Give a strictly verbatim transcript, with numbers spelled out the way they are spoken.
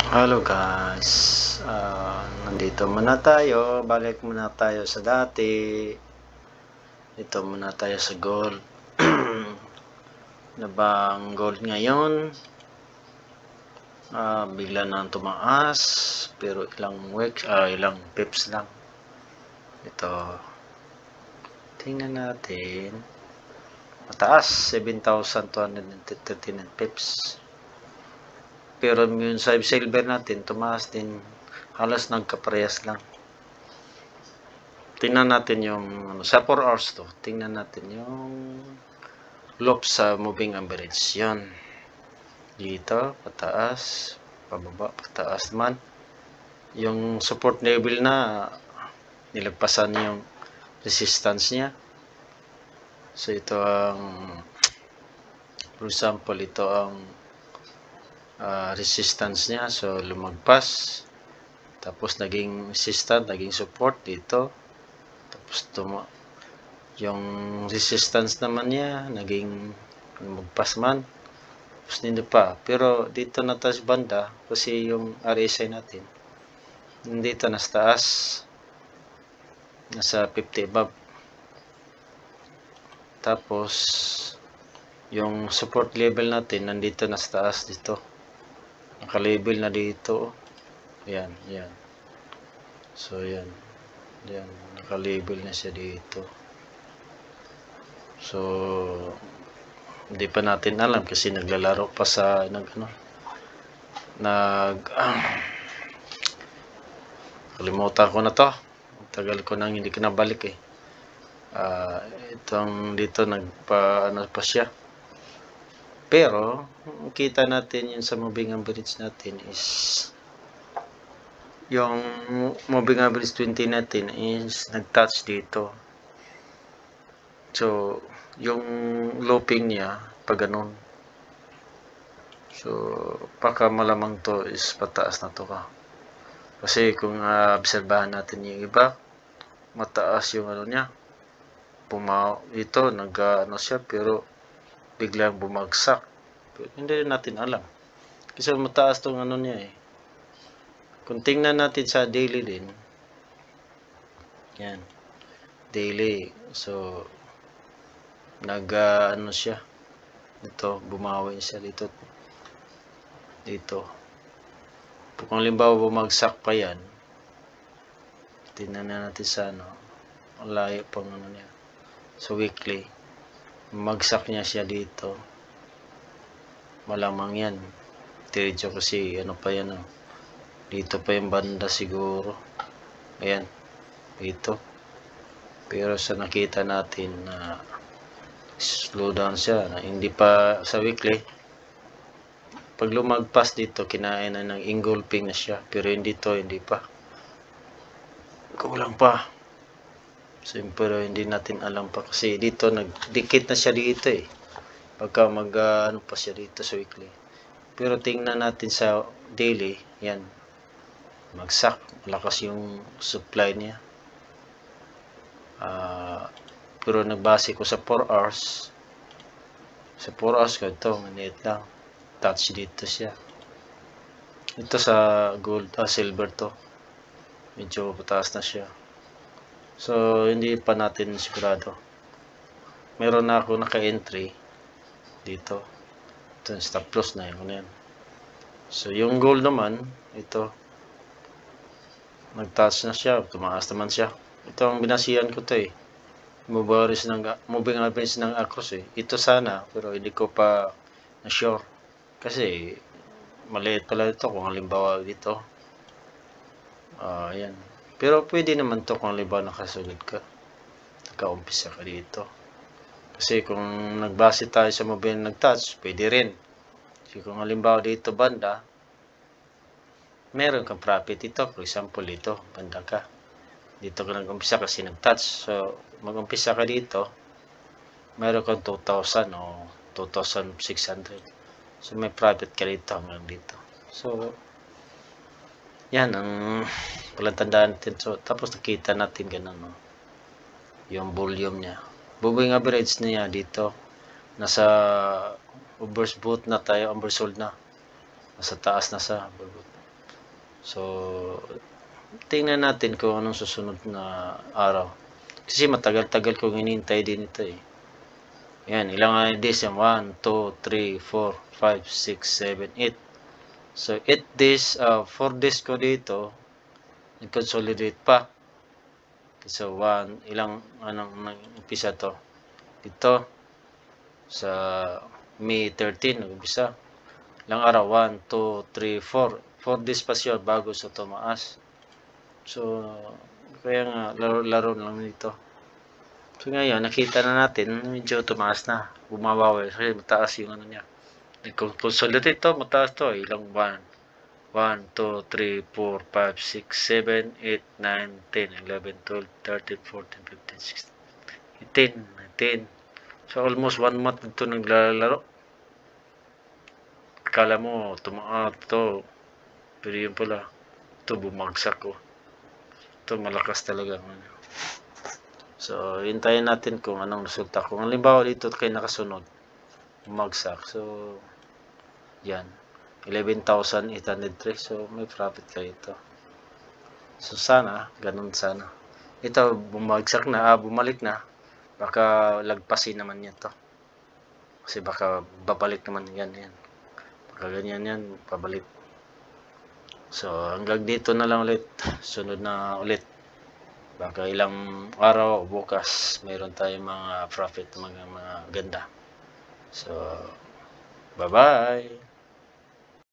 Hello guys, ah, nandito muna tayo, balik muna tayo sa dati. Dito muna tayo sa gold. Na bang gold ngayon? Ah, bigla nang tumaas, pero ilang weeks, ah, ilang pips lang. Ito, tingnan natin. Mataas, seven thousand two hundred thirty-nine pips. Pero yung sa silver natin, tumaas din. Halos nagkaparehas lang. Tingnan natin yung ano, sa four hours to. Tingnan natin yung loop sa moving average. Yan. Dito, pataas, pababa, pataas naman. Yung support level na nilagpasan yung resistance niya. So ito ang, for example, ito ang uh, resistance niya. So lumagpas. Tapos naging resistance, naging support dito. Tapos tuma yung resistance naman niya naging lumagpas man. Tapos hindi pa. Pero dito na taas banda kasi yung R S I natin dito na sa taas. Nasa fifty above. Tapos yung support level natin nandito na sa taas dito. Naka-label na dito. Yan, yan. So yan. Yan, naka-label na siya dito. So hindi pa natin alam kasi naglalaro pa sa nag ano nag ah, kalimutan ko na to. Tagal ko nang hindi ko nabalik eh. Uh, itong dito nagpa ano pa siya. Pero kita natin yun sa moving average natin is yung moving average twenty natin is nag-touch dito. So yung looping niya pag ganun. So baka malamang to is pataas na to ka. Kasi kung uh, obserbahan natin yung iba, mataas yung ano niya. Pumaw ito nag uh, ano siya pero biglang bumagsak. Pero hindi natin alam. Kasi mataas tong ano niya eh. Kung tingnan natin sa daily din. Yan. Daily. So nag uh, ano siya. Ito bumawi siya dito. Dito. Kung limbawa bumagsak pa yan. Tingnan na natin sa ano. Layo pang ano niya. So weekly. Magsak niya siya dito. Malamang yan. Diretso kasi ano pa yan oh. Dito pa yung banda siguro. Ayan. Dito. Pero sa nakita natin na uh, slow down siya. Na hindi pa sa weekly. Pag lumagpas dito, kinain na ng engulfing na siya. Pero hindi to, hindi pa. Kulang pa. Siyempre, hindi natin alam pa. Kasi dito, nagdikit na siya dito eh. Pagka mag, uh, ano pa siya dito sa weekly. Pero tingnan natin sa daily. Yan. Magsak. Malakas yung supply niya. Uh, pero nagbase ko sa four hours. Sa four hours ko ito. Manit lang. Touch dito siya. Ito sa gold, ah, silver to. Medyo pataas na siya. So, hindi pa natin sigurado. Meron na ako naka-entry dito. Ito, stop loss na yun. Yan. So, yung gold naman, ito. Nag-touch na siya. Tumaas naman siya. Ito ang binasihan ko to eh. Mubaris ng, moving average ng across eh. Ito sana, pero hindi ko pa na-sure. Kasi, maliit pala ito kung halimbawa dito. Ah, uh, yan. Pero pwede naman to kung halimbawa nakasunod ka. Nagka-umpisa ka dito. Kasi kung nagbase tayo sa moving nag-touch, pwede rin. Kasi kung halimbawa dito banda, meron kang profit ito. For example, dito, banda ka. Dito ka nag-umpisa kasi nag-touch. So, mag-umpisa ka dito, meron kang two thousand o two thousand six hundred. So, may profit ka dito hanggang dito. So, yan ang palatandaan natin. So, tapos nakita natin ganun, no? Yung volume niya. Moving average niya dito. Nasa overbought na tayo, oversold na. Nasa taas na sa overbought. So, tingnan natin kung anong susunod na araw. Kasi matagal-tagal kong hinintay din ito eh. Yan, ilang days yan? one, two, three, four, five, six, seven, eight. So, eight days, uh, four days ko dito, nag-consolidate pa. So, one, ilang, anong nag-umpisa to? Dito, sa May thirteen, nag-umpisa. Ilang araw? one, two, three, four. four days pa siya bago sa tumaas. So, kaya nga, laro-laro lang dito. So, ngayon, nakita na natin, medyo tumaas na. Bumabawi. Kasi mataas yung ano niya. Nag-consolidate to, mataas to. Ilang one? one, two, three, four, five, six, seven, eight, nine, ten, eleven, twelve, thirteen, fourteen, fifteen, sixteen, eighteen, nineteen. So, almost one month dito naglalaro. Kala mo, tumaas to. Pero yun pala, ito bumagsak ko. Ito malakas talaga. So, hintayin natin kung anong resulta. Kung halimbawa dito kayo nakasunod, bumagsak. So, yan. eleven thousand eight hundred three. So, may profit kayo ito. So, sana, ganun sana. Ito, bumagsak na, ah, bumalik na. Baka lagpasin naman yan to. Kasi baka babalik naman yan, yan. Baka ganyan yan, pabalik. So, hanggang dito na lang ulit. Sunod na ulit. Baka ilang araw o bukas, mayroon tayong mga profit, mga, mga ganda. So, bye-bye!